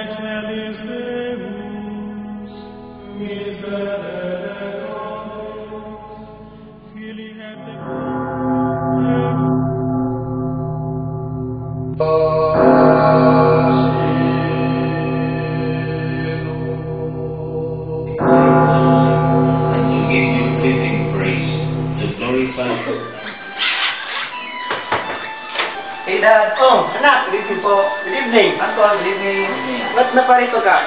Hey Dad. Oh, anak. Good evening po. Good evening. Anton, good evening. Ba't naparito ka?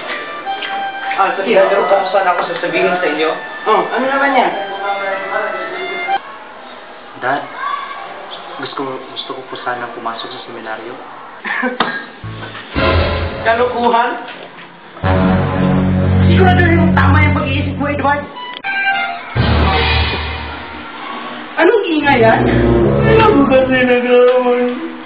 Sige, pero po sana ako sasabihin sa inyo. Oh, ano naman yan? Dad, gusto ko po sana pumasok sa seminaryo. Kalukuhan? Siguraduhin mong tama yung pag-iisip mo, Edward. Anong ingay yan? Alam mo kasi nag-away.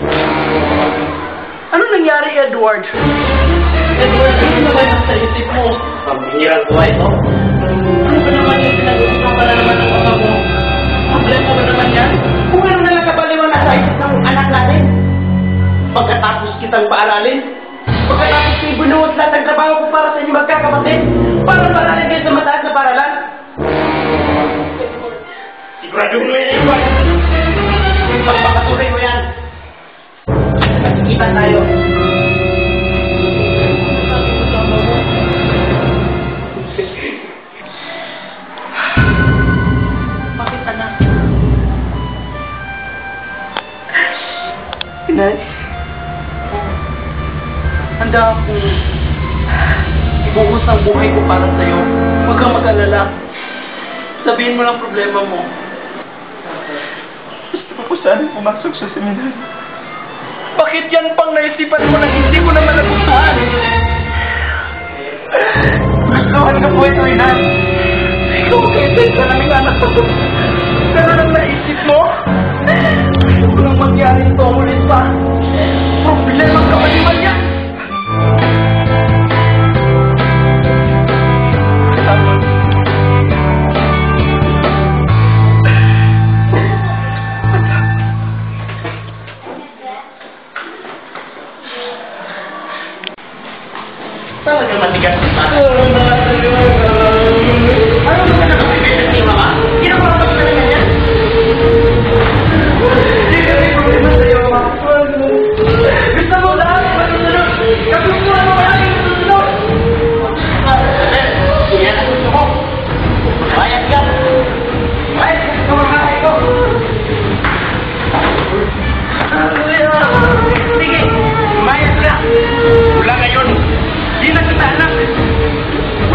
Anong nangyari, Edward? Edward, ano naman ang sa isip mo? Pambihirang buhay mo. Ano ba naman yung pinag-uusapan na naman ng mga mo? Problema ba naman yan? Kung ano na lang kabaliwan na sa isip ng anak natin? Pagkatapos kitang paaralin? Pagkatapos kong binuhos lahat ng trabaho ko para sa inyo magkakapatid? Para maralin kayo sa mataas na paralan? Siguraduhin mo yan, Edward! Pagpapatuloy mo yan! Magkikita tayo! Bakit, anak? Inay, handa akong ibuhos ang buhay ko para sa'yo. Huwag kang mag-alala. Sabihin mo lang problema mo. Gusto ko po sana pumasok sa seminaryo. Bakit yan pang naisipan mo na hindi ko naman nagustuhan? Gustuhan ka po ito, Inan. Ikaw mag-iisip ka naming anak ko. Ganun ang naisip mo? Gusto ko lang mangyari ito ulit pa. Problema ka ba naman yan? Talaga matigas pa. Ano naman nakapipit ni Mama? Ginawa pa ka naman yan? Hindi ka rin problema sa'yo, Mama. Gusto mo lahat masusunod. Kagustuhan mo lahat yung masusunod. Yan ang gusto mo. Bayad ka. Bayad ka sa mga ko. Sige, bayad ka. Mula ngayon, di na kita anak.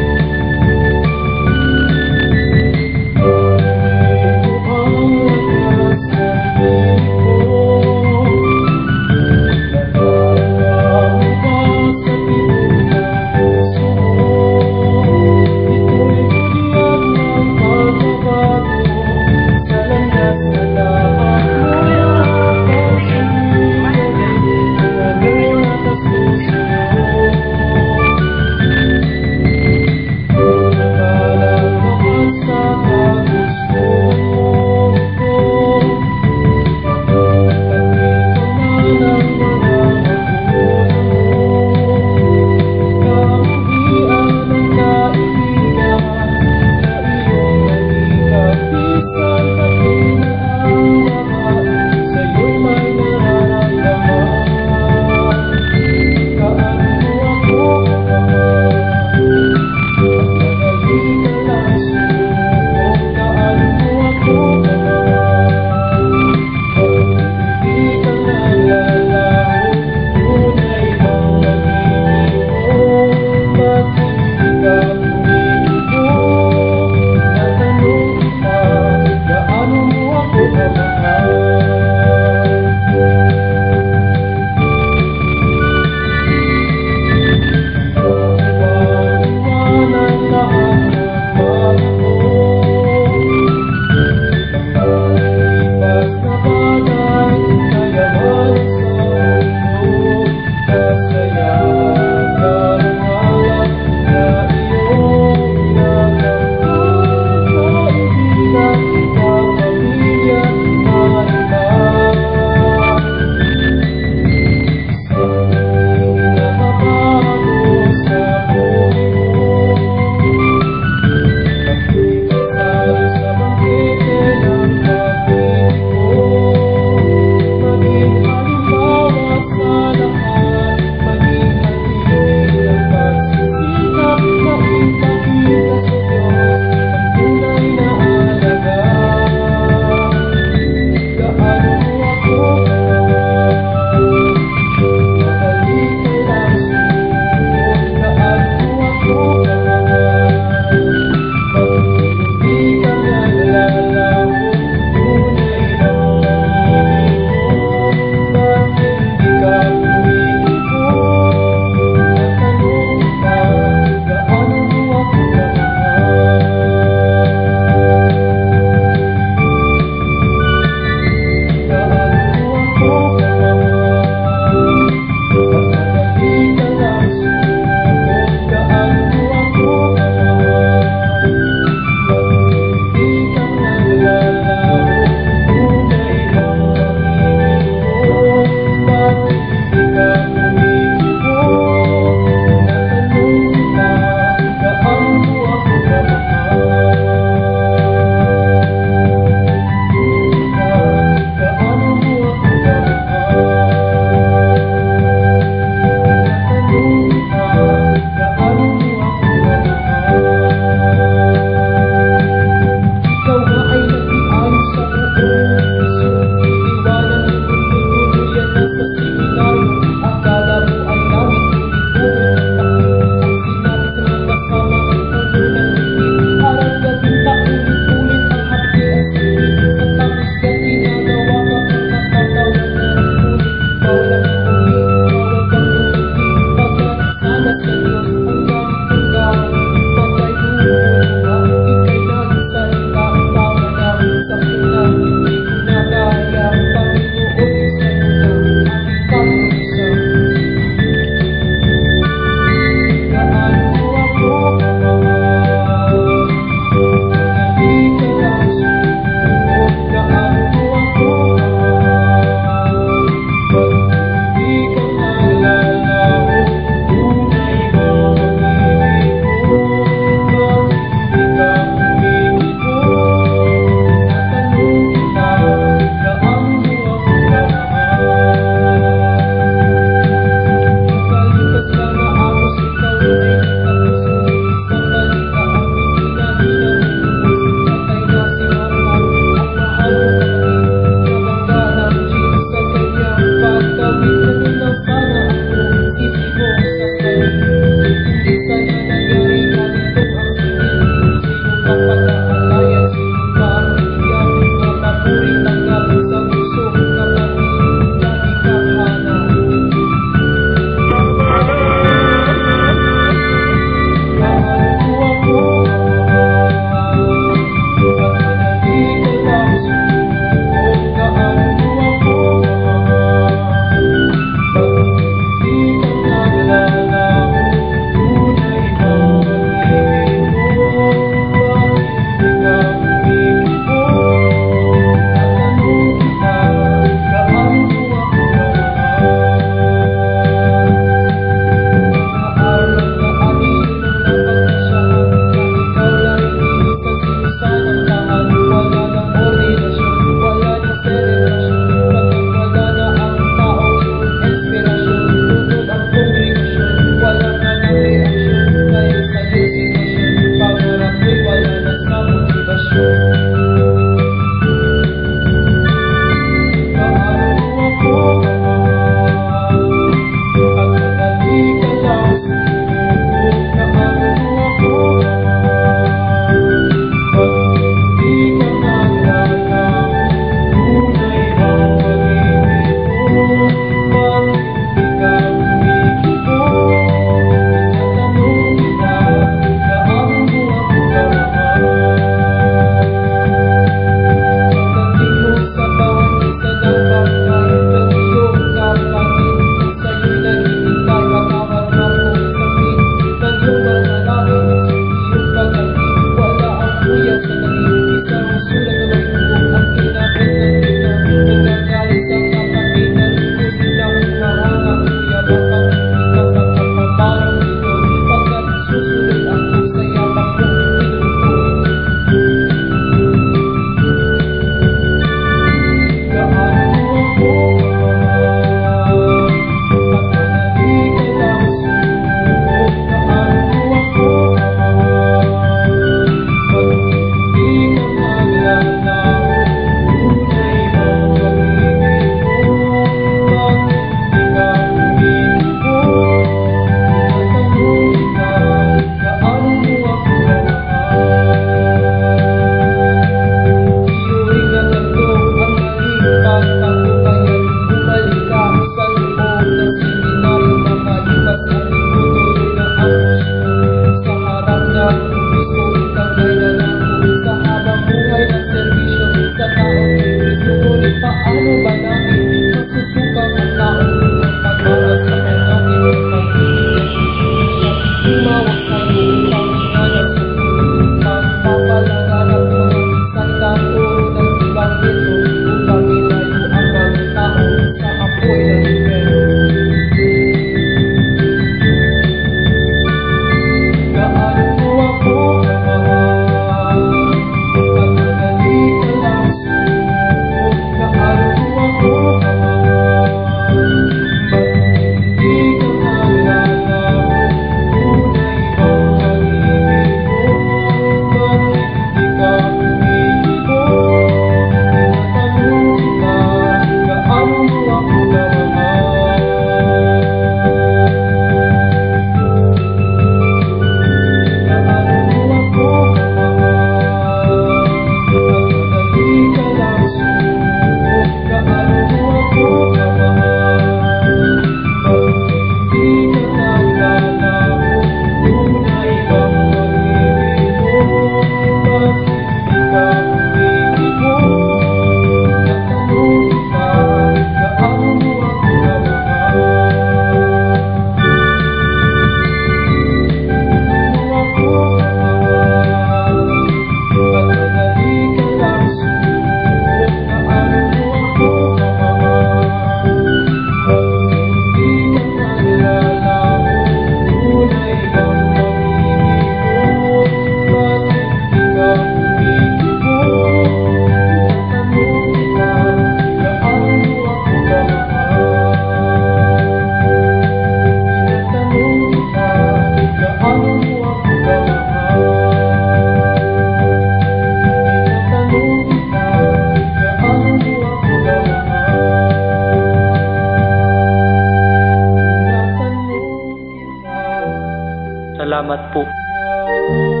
Salamat po.